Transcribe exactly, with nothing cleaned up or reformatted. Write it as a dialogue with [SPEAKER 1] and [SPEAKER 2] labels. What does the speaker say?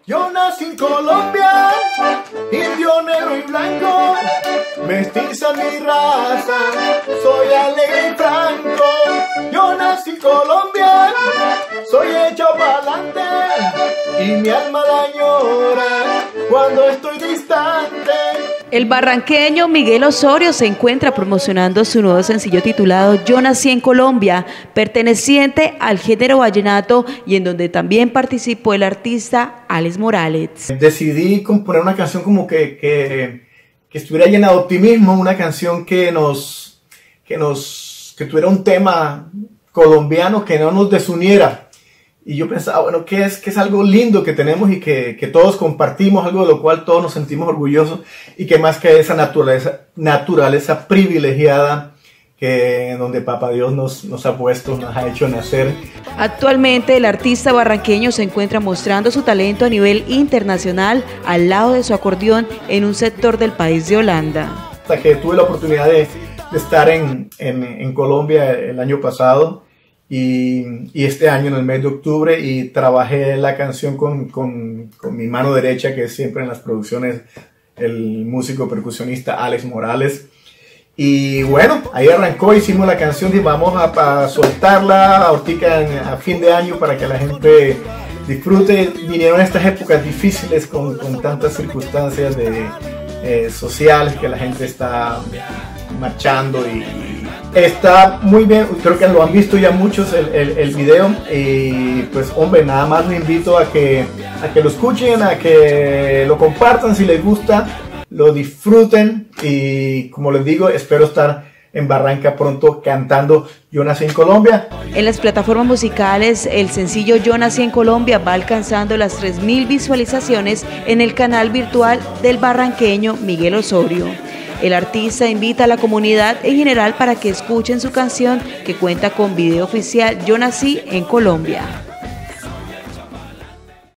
[SPEAKER 1] Yo nací en Colombia, indio, negro y blanco, mestiza mi raza, soy alegre y franco. Yo nací en Colombia, soy hecho pa'lante, y mi alma la añora cuando estoy distante.
[SPEAKER 2] El barranqueño Miguel Osorio se encuentra promocionando su nuevo sencillo titulado Yo nací en Colombia, perteneciente al género vallenato y en donde también participó el artista Alex Morales.
[SPEAKER 1] Decidí componer una canción como que, que, que estuviera llena de optimismo, una canción que nos, que nos, que tuviera un tema colombiano que no nos desuniera. Y yo pensaba, bueno, que es, que es algo lindo que tenemos y que, que todos compartimos, algo de lo cual todos nos sentimos orgullosos, y que más que esa naturaleza, naturaleza privilegiada que donde Papá Dios nos, nos ha puesto, nos ha hecho nacer.
[SPEAKER 2] Actualmente el artista barranqueño se encuentra mostrando su talento a nivel internacional al lado de su acordeón en un sector del país de Holanda.
[SPEAKER 1] Hasta que tuve la oportunidad de, de estar en, en, en Colombia el año pasado, Y, y este año en el mes de octubre, y trabajé la canción con, con, con mi mano derecha, que es siempre en las producciones el músico percusionista Alex Morales. Y bueno, ahí arrancó, hicimos la canción y vamos a, a soltarla ahorita en, a fin de año para que la gente disfrute. Vinieron estas épocas difíciles con, con tantas circunstancias de, eh, sociales, que la gente está marchando y, y está muy bien. Creo que lo han visto ya muchos el, el, el video, y pues hombre, nada más les invito a que, a que lo escuchen, a que lo compartan si les gusta, lo disfruten, y como les digo, espero estar en Barranca pronto cantando Yo nací en Colombia.
[SPEAKER 2] En las plataformas musicales, el sencillo Yo nací en Colombia va alcanzando las tres mil visualizaciones en el canal virtual del barranqueño Miguel Osorio. El artista invita a la comunidad en general para que escuchen su canción, que cuenta con video oficial Yo nací en Colombia.